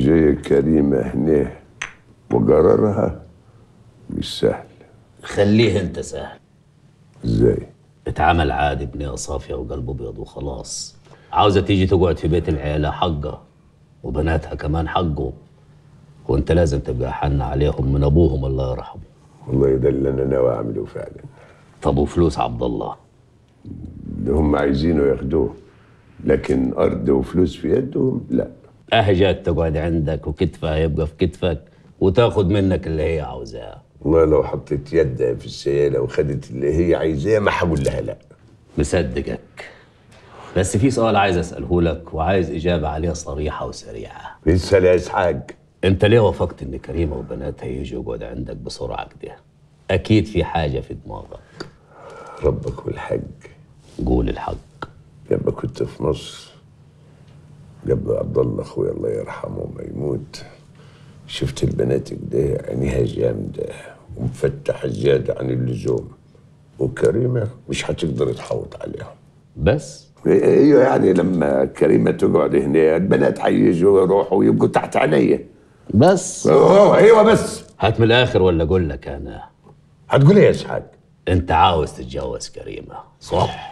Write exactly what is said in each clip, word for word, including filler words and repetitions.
جاية كريمة هنا وقرارها مش سهل. خليه انت سهل. ازاي؟ اتعامل عادي، بنية صافية وقلبه ابيض وخلاص. عاوزة تيجي تقعد في بيت العيلة حقها، وبناتها كمان حقه، وانت لازم تبقى حن عليهم من ابوهم الله يرحمه. والله ده اللي انا ناوي اعمله فعلا. طب وفلوس عبد الله؟ اللي هم عايزينه ياخدوه، لكن ارض وفلوس في يدهم لا. اهي جاك تقعد عندك وكتفها يبقى في كتفك وتاخد منك اللي هي عاوزاه. والله لو حطيت يدها في السيالة وخدت اللي هي عايزاه ما هقول لها لا. مصدقك، بس في سؤال عايز اساله لك وعايز اجابه عليه صريحه وسريعه. اسال يا اسحاق. انت ليه وافقت ان كريمه وبناتها يجوا يقعد عندك بسرعه كده؟ اكيد في حاجه في دماغك. ربك والحق. قول الحق. لما كنت في مصر قبل عبد الله اخويا الله يرحمه ما يموت، شفت البنات كده عينيها جامده ومفتحه زياده عن اللزوم، وكريمه مش هتقدر تحوط عليهم. بس ايوه يعني لما كريمه تقعد هنا البنات هيجوا ويروحوا ويبقوا تحت عينيا. بس اه ايوه بس. هات من الاخر ولا اقول لك انا؟ هتقول ايه يا اسحاق؟ انت عاوز تتجوز كريمه صح؟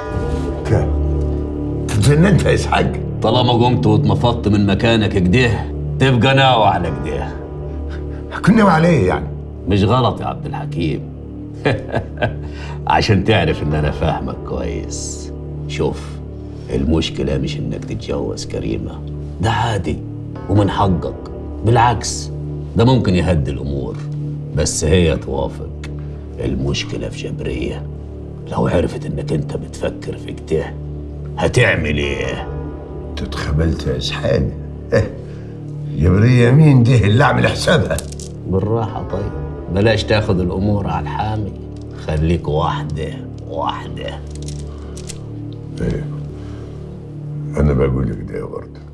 تجننت يا اسحاق. طالما قمت واتنفضت من مكانك كده تبقى ناوي على كده. هكون ناوي على ايه يعني؟ مش غلط يا عبد الحكيم. عشان تعرف ان انا فاهمك كويس. شوف، المشكلة مش انك تتجوز كريمة، ده عادي ومن حقك، بالعكس ده ممكن يهدي الامور، بس هي توافق. المشكلة في جبرية، لو عرفت انك انت بتفكر في كده هتعمل ايه؟ انت اتخبلت يا اسحاق. جبرية مين دي اللي اعمل حسابها؟ بالراحة طيب، بلاش تاخد الامور على الحامي، خليك واحدة واحدة. ايه انا بقول لك ده برضه.